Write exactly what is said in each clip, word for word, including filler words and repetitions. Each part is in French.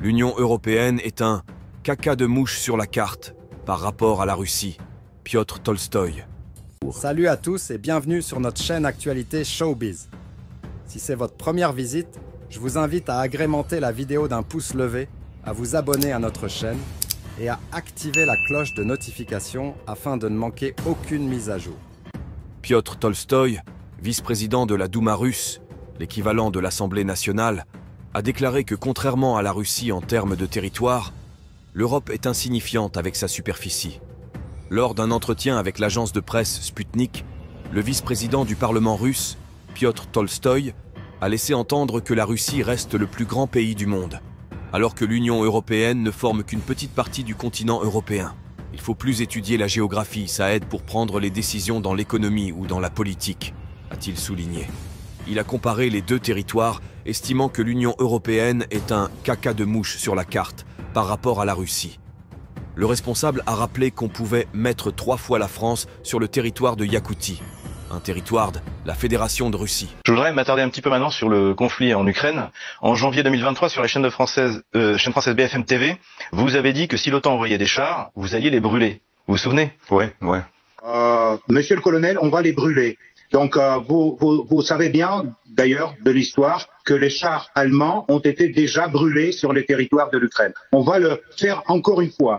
L'Union européenne est un caca de mouche sur la carte par rapport à la Russie. Piotr Tolstoï. Salut à tous et bienvenue sur notre chaîne Actualité Showbiz. Si c'est votre première visite, je vous invite à agrémenter la vidéo d'un pouce levé, à vous abonner à notre chaîne et à activer la cloche de notification afin de ne manquer aucune mise à jour. Piotr Tolstoï, vice-président de la Douma russe, l'équivalent de l'Assemblée nationale, a déclaré que contrairement à la Russie en termes de territoire, l'Europe est insignifiante avec sa superficie. Lors d'un entretien avec l'agence de presse Sputnik, le vice-président du Parlement russe, Piotr Tolstoï, a laissé entendre que la Russie reste le plus grand pays du monde, alors que l'Union européenne ne forme qu'une petite partie du continent européen. Il faut plus étudier la géographie, ça aide pour prendre les décisions dans l'économie ou dans la politique, a-t-il souligné. Il a comparé les deux territoires, estimant que l'Union européenne est un caca de mouche sur la carte par rapport à la Russie. Le responsable a rappelé qu'on pouvait mettre trois fois la France sur le territoire de Yakoutie, un territoire de la Fédération de Russie. Je voudrais m'attarder un petit peu maintenant sur le conflit en Ukraine. En janvier deux mille vingt-trois, sur la chaîne, de française, euh, chaîne française B F M T V, vous avez dit que si l'OTAN envoyait des chars, vous alliez les brûler. Vous vous souvenez? Ouais, ouais. Euh, monsieur le colonel, on va les brûler. Donc euh, vous, vous, vous savez bien, d'ailleurs, de l'histoire, que les chars allemands ont été déjà brûlés sur les territoires de l'Ukraine. On va le faire encore une fois.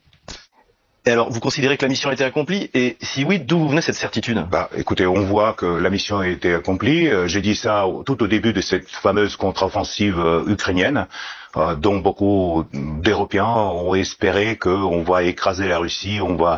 Et alors, vous considérez que la mission a été accomplie? Et si oui, d'où vous venez cette certitude? Bah, écoutez, on voit que la mission a été accomplie. Euh, J'ai dit ça au, tout au début de cette fameuse contre-offensive euh, ukrainienne, euh, dont beaucoup d'Européens ont espéré qu'on va écraser la Russie, on va,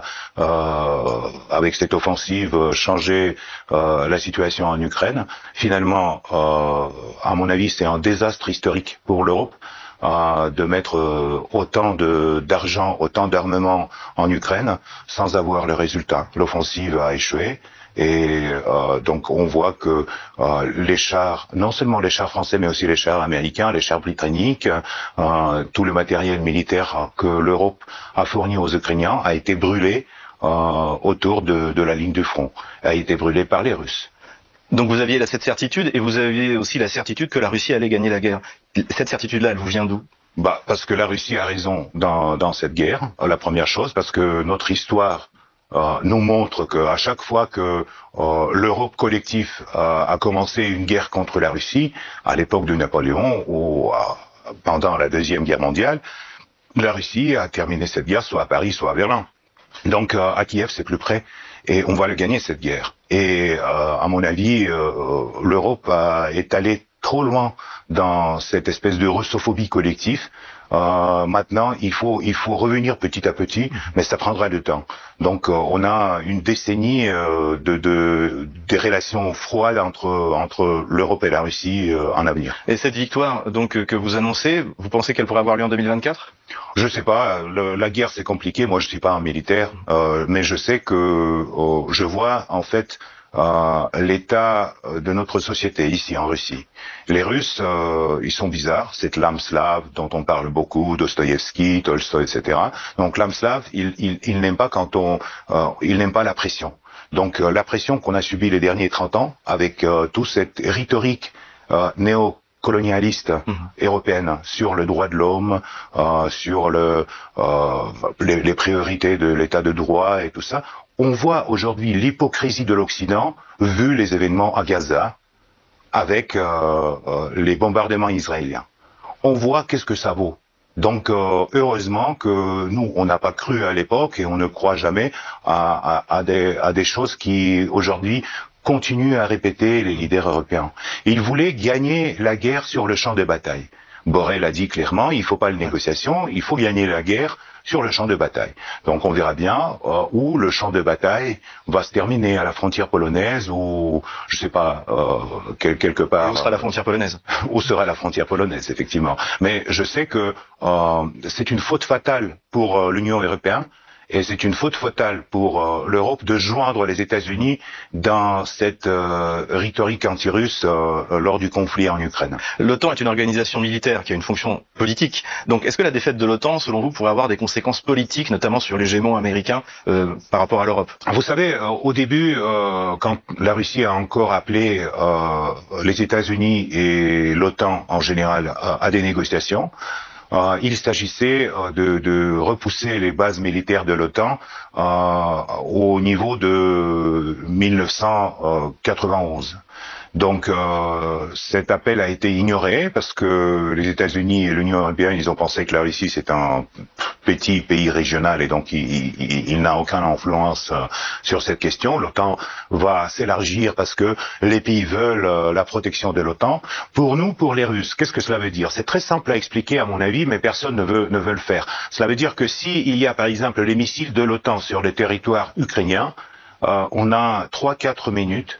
euh, avec cette offensive, changer euh, la situation en Ukraine. Finalement, euh, à mon avis, c'est un désastre historique pour l'Europe. Euh, de mettre euh, autant de d'argent, autant d'armement en Ukraine sans avoir le résultat. L'offensive a échoué et euh, donc on voit que euh, les chars, non seulement les chars français mais aussi les chars américains, les chars britanniques, euh, tout le matériel militaire que l'Europe a fourni aux Ukrainiens a été brûlé euh, autour de, de la ligne du front, a été brûlé par les Russes. Donc vous aviez là cette certitude, et vous aviez aussi la certitude que la Russie allait gagner la guerre. Cette certitude-là, elle vous vient d'où? Bah, parce que la Russie a raison dans, dans cette guerre, la première chose, parce que notre histoire euh, nous montre qu'à chaque fois que euh, l'Europe collective euh, a commencé une guerre contre la Russie, à l'époque de Napoléon ou euh, pendant la Deuxième Guerre mondiale, la Russie a terminé cette guerre soit à Paris, soit à Berlin. Donc euh, à Kiev, c'est plus près. Et on va le gagner, cette guerre. Et euh, à mon avis, euh, l'Europe est allée trop loin dans cette espèce de russophobie collective. Euh, maintenant, il faut il faut revenir petit à petit, mais ça prendra du temps. Donc, euh, on a une décennie euh, de, de des relations froides entre entre l'Europe et la Russie euh, en avenir. Et cette victoire, donc que vous annoncez, vous pensez qu'elle pourrait avoir lieu en deux mille vingt-quatre? Je sais pas. Le, la guerre, c'est compliqué. Moi, je suis pas un militaire, euh, mais je sais que euh, je vois en fait Euh, l'état de notre société ici en Russie. Les Russes, euh, ils sont bizarres, cette l'âme slave dont on parle beaucoup, Dostoïevski, Tolstoï, et cetera. Donc l'âme slave, il, il, il n'aime pas quand on, euh, il n'aime pas la pression. Donc euh, la pression qu'on a subie les derniers trente ans, avec euh, toute cette rhétorique euh, néo colonialiste mmh. européenne sur le droit de l'homme, euh, sur le, euh, les, les priorités de l'état de droit et tout ça. On voit aujourd'hui l'hypocrisie de l'Occident, vu les événements à Gaza, avec euh, euh, les bombardements israéliens. On voit qu'est-ce que ça vaut. Donc euh, heureusement que nous, on n'a pas cru à l'époque et on ne croit jamais à, à, à, des, à des choses qui aujourd'hui continuent à répéter les leaders européens. Ils voulaient gagner la guerre sur le champ de bataille. Borrell a dit clairement, il ne faut pas de négociation, il faut gagner la guerre sur le champ de bataille. Donc on verra bien euh, où le champ de bataille va se terminer, à la frontière polonaise ou, je sais pas, euh, quel, quelque part... Et où sera la frontière polonaise? Où sera la frontière polonaise, effectivement. Mais je sais que euh, c'est une faute fatale pour euh, l'Union européenne. Et c'est une faute fatale pour euh, l'Europe de joindre les États-Unis dans cette euh, rhétorique anti-russe euh, lors du conflit en Ukraine. L'OTAN est une organisation militaire qui a une fonction politique. Donc est-ce que la défaite de l'OTAN, selon vous, pourrait avoir des conséquences politiques, notamment sur l'hégémon américain euh, par rapport à l'Europe? Vous savez, euh, au début, euh, quand la Russie a encore appelé euh, les États-Unis et l'OTAN en général à, à des négociations, Euh, il s'agissait euh, de, de repousser les bases militaires de l'OTAN euh, au niveau de mille neuf cent quatre-vingt-onze. Donc euh, cet appel a été ignoré parce que les États-Unis et l'Union européenne, ils ont pensé que la Russie c'est un petit pays régional et donc il, il, il n'a aucune influence euh, sur cette question. L'OTAN va s'élargir parce que les pays veulent euh, la protection de l'OTAN. Pour nous, pour les Russes, qu'est-ce que cela veut dire? C'est très simple à expliquer à mon avis, mais personne ne veut, ne veut le faire. Cela veut dire que s'il y a par exemple les missiles de l'OTAN sur le territoire ukrainien, euh, on a trois quatre minutes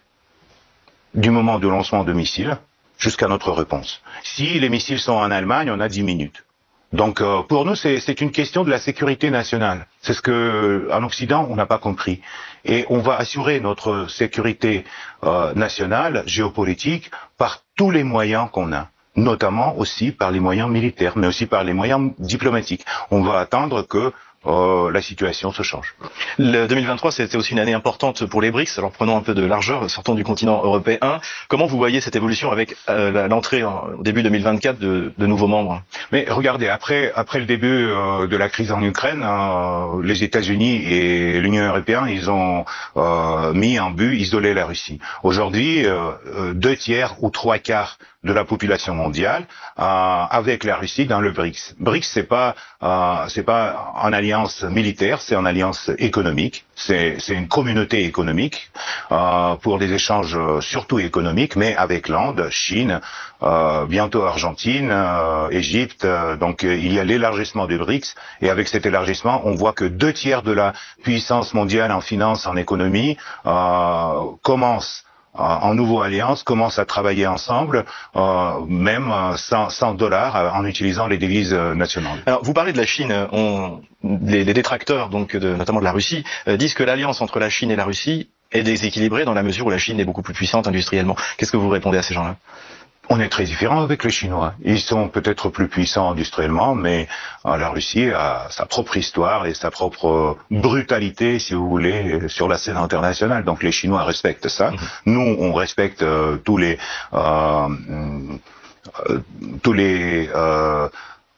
du moment de lancement de missiles jusqu'à notre réponse. Si les missiles sont en Allemagne, on a dix minutes. Donc euh, pour nous, c'est une question de la sécurité nationale. C'est ce que en Occident, on n'a pas compris. Et on va assurer notre sécurité euh, nationale, géopolitique, par tous les moyens qu'on a. Notamment aussi par les moyens militaires, mais aussi par les moyens diplomatiques. On va attendre que Euh, la situation se change. Le deux mille vingt-trois, c'était aussi une année importante pour les BRICS. Alors prenons un peu de largeur, sortons du continent européen. Comment vous voyez cette évolution avec euh, l'entrée au début deux mille vingt-quatre de, de nouveaux membres? Mais regardez, après après le début euh, de la crise en Ukraine, euh, les États-Unis et l'Union européenne, ils ont euh, mis en but isoler la Russie. Aujourd'hui, euh, deux tiers ou trois quarts de la population mondiale euh, avec la Russie dans le BRICS. BRICS, c'est pas euh, c'est pas en alliance militaire, c'est en alliance économique. C'est c'est une communauté économique euh, pour des échanges euh, surtout économiques, mais avec l'Inde, Chine, euh, bientôt Argentine, euh, Égypte. Euh, donc euh, il y a l'élargissement du BRICS et avec cet élargissement, on voit que deux tiers de la puissance mondiale en finance, en économie euh, commencent en nouveau alliance, commencent à travailler ensemble, euh, même sans, sans dollars, en utilisant les devises nationales. Alors, vous parlez de la Chine. On, les, les détracteurs, donc de, notamment de la Russie, euh, disent que l'alliance entre la Chine et la Russie est déséquilibrée dans la mesure où la Chine est beaucoup plus puissante industriellement. Qu'est-ce que vous répondez à ces gens-là? On est très différent avec les Chinois. Ils sont peut-être plus puissants industriellement, mais euh, la Russie a sa propre histoire et sa propre brutalité, si vous voulez, sur la scène internationale. Donc les Chinois respectent ça. Mmh. Nous, on respecte euh, tous les euh, euh, tous les euh,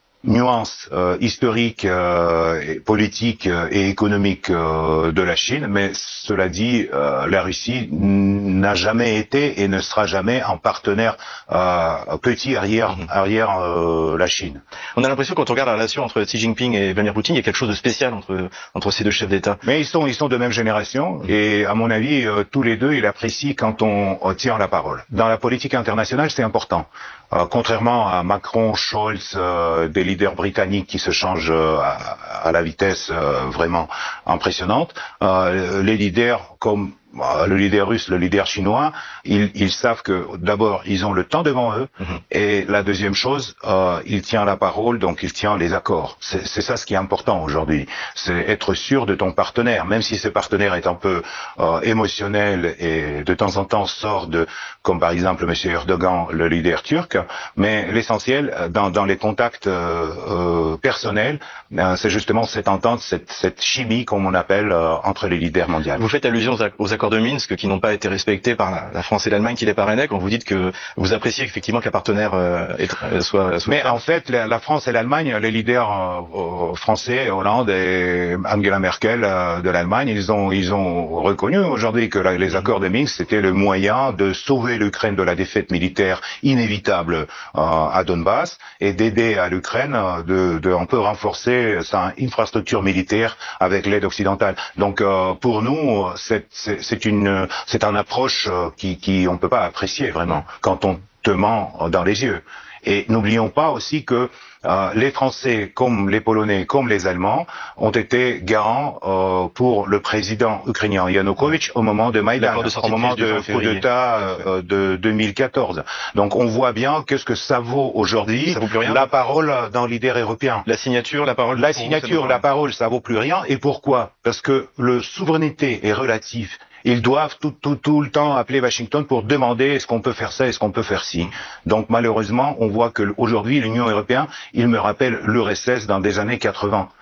nuances euh, historiques, euh, et politiques euh, et économiques euh, de la Chine, mais cela dit, euh, la Russie n'a jamais été et ne sera jamais un partenaire euh, petit arrière, arrière euh, la Chine. On a l'impression, quand on regarde la relation entre Xi Jinping et Vladimir Poutine, il y a quelque chose de spécial entre entre ces deux chefs d'État. Mais ils sont ils sont de même génération et à mon avis, euh, tous les deux, ils apprécient quand on, on tient la parole. Dans la politique internationale, c'est important. Euh, contrairement à Macron, Scholz, euh, des leaders britanniques qui se changent euh, à, à la vitesse euh, vraiment impressionnante, euh, les leaders comme le leader russe, le leader chinois, ils, ils savent que d'abord ils ont le temps devant eux, mmh. et la deuxième chose, euh, il tient la parole, donc il tient les accords. C'est ça ce qui est important aujourd'hui, c'est être sûr de ton partenaire, même si ce partenaire est un peu euh, émotionnel et de temps en temps sort de, comme par exemple M. Erdogan, le leader turc, mais l'essentiel dans, dans les contacts euh, euh, personnels, euh, c'est justement cette entente, cette, cette chimie comme on appelle euh, entre les leaders mondiaux. Vous faites allusion aux accords de Minsk qui n'ont pas été respectés par la, la France et l'Allemagne qui les parrainaient, quand vous dites que vous appréciez effectivement qu'un partenaire euh, est, euh, soit, soit... Mais en fait, la, la France et l'Allemagne, les leaders euh, français, Hollande et Angela Merkel euh, de l'Allemagne, ils ont ils ont reconnu aujourd'hui que la, les accords de Minsk c'était le moyen de sauver l'Ukraine de la défaite militaire inévitable euh, à Donbass et d'aider à l'Ukraine euh, de, de un peu renforcer sa infrastructure militaire avec l'aide occidentale. Donc euh, pour nous, c'est c'est une c'est une approche qui qui on peut pas apprécier vraiment quand on te ment dans les yeux. Et n'oublions pas aussi que euh, les Français, comme les Polonais, comme les Allemands, ont été garants euh, pour le président ukrainien Yanukovych au moment de Maïdan, de au moment de coup d'État euh, de deux mille quatorze. Donc on voit bien qu'est-ce que ça vaut aujourd'hui, la parole d'un leader européen. La signature, la parole. La signature, la parole, ça vaut plus rien. Et pourquoi? Parce que le souveraineté est relative. Ils doivent tout, tout, tout le temps appeler Washington pour demander est-ce qu'on peut faire ça, est-ce qu'on peut faire ci. Donc malheureusement, on voit que aujourd'hui l'Union européenne, il me rappelle l'U R S S dans des années quatre-vingts.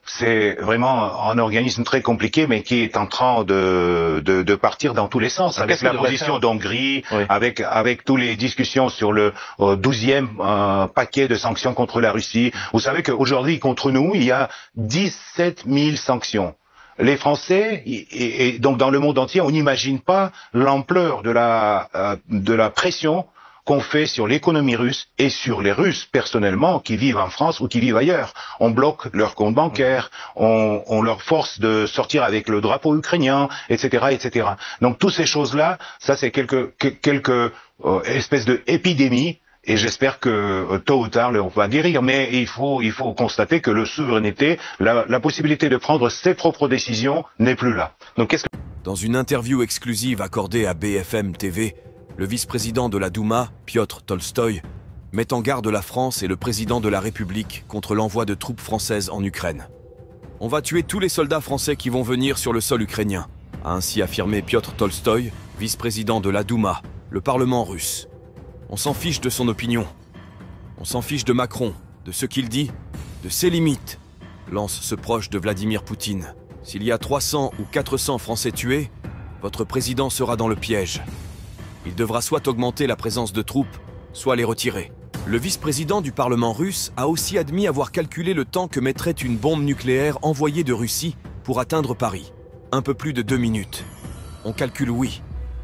c'est vraiment un organisme très compliqué, mais qui est en train de, de, de partir dans tous les sens, avec la position d'Hongrie, oui. avec, avec toutes les discussions sur le douzième euh, paquet de sanctions contre la Russie. Vous savez qu'aujourd'hui, contre nous, il y a dix-sept mille sanctions. Les Français, et, et donc dans le monde entier, on n'imagine pas l'ampleur de la, euh, de la pression qu'on fait sur l'économie russe et sur les Russes personnellement qui vivent en France ou qui vivent ailleurs. On bloque leurs comptes bancaires, on, on leur force de sortir avec le drapeau ukrainien, et cetera, et cetera. Donc toutes ces choses-là, ça c'est quelques quelques euh, espèces de épidémies. Et j'espère que euh, tôt ou tard, on va guérir. Mais il faut il faut constater que la souveraineté, la, la possibilité de prendre ses propres décisions n'est plus là. Donc qu'est-ce que... Dans une interview exclusive accordée à B F M T V, le vice-président de la Douma, Piotr Tolstoï, met en garde la France et le président de la République contre l'envoi de troupes françaises en Ukraine. « On va tuer tous les soldats français qui vont venir sur le sol ukrainien », a ainsi affirmé Piotr Tolstoï, vice-président de la Douma, le Parlement russe. On s'en fiche de son opinion. On s'en fiche de Macron, de ce qu'il dit, de ses limites, lance ce proche de Vladimir Poutine. S'il y a trois cents ou quatre cents Français tués, votre président sera dans le piège. Il devra soit augmenter la présence de troupes, soit les retirer. Le vice-président du Parlement russe a aussi admis avoir calculé le temps que mettrait une bombe nucléaire envoyée de Russie pour atteindre Paris. Un peu plus de deux minutes. On calcule oui.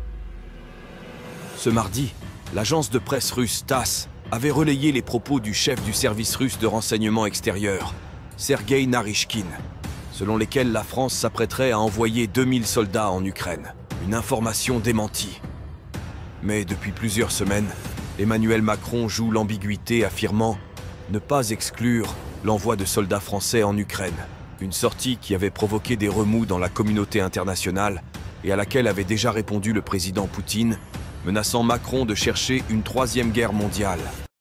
Ce mardi, l'agence de presse russe TASS avait relayé les propos du chef du service russe de renseignement extérieur, Sergueï Naryshkin, selon lesquels la France s'apprêterait à envoyer deux mille soldats en Ukraine. Une information démentie. Mais depuis plusieurs semaines, Emmanuel Macron joue l'ambiguïté affirmant ne pas exclure l'envoi de soldats français en Ukraine. Une sortie qui avait provoqué des remous dans la communauté internationale et à laquelle avait déjà répondu le président Poutine, menaçant Macron de chercher une troisième guerre mondiale.